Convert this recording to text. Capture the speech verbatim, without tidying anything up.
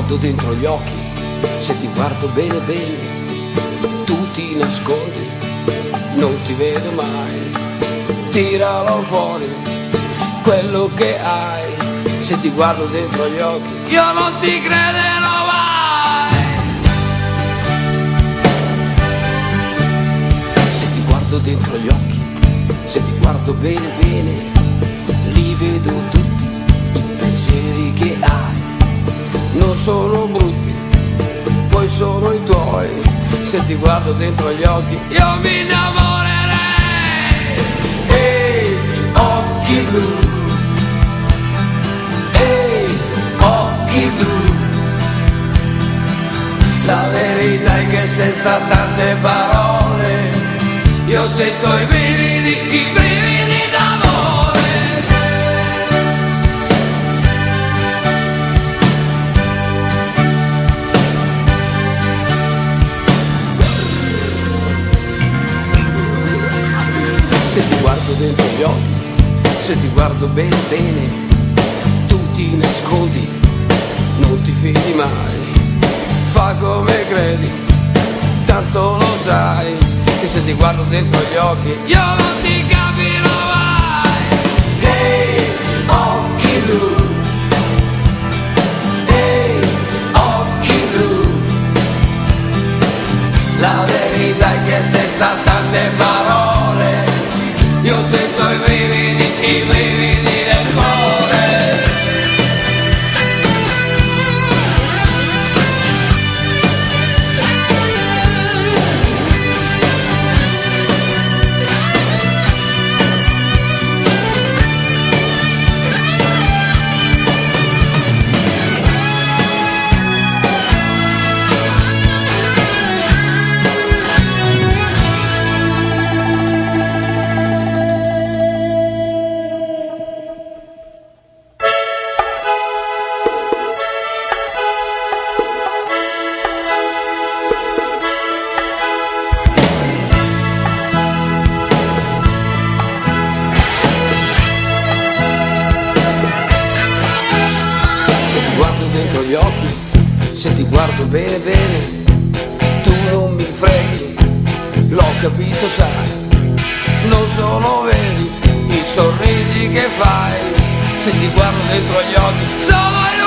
guardo dentro gli occhi, se ti guardo bene bene, tu ti nascondi, non ti vedo mai. Tiralo fuori, quello che hai, se ti guardo dentro gli occhi, io non ti crederò mai. Se ti guardo dentro gli occhi, se ti guardo bene bene, li vedo tutti i pensieri che hai. Non sono brutti, poi sono i tuoi. Se ti guardo dentro gli occhi, io mi innamorerei. Ehi, occhi blu, ehi, occhi blu. La verità è che senza tante parole io sento i brividi, i brividi d'amore. Se ti guardo dentro gli occhi, se ti guardo bene bene, tu ti nascondi, non ti fidi mai. Fa come credi, tanto lo sai, che se ti guardo dentro gli occhi, io non ti capirò mai. Ehi, occhi blu, ehi, occhi blu. La verità è che senza tante parole io sento i brividi, i brividi del cuore. Dentro gli occhi, se ti guardo bene bene, tu non mi freghi, l'ho capito sai, non sono veri i sorrisi che fai, se ti guardo dentro gli occhi, sono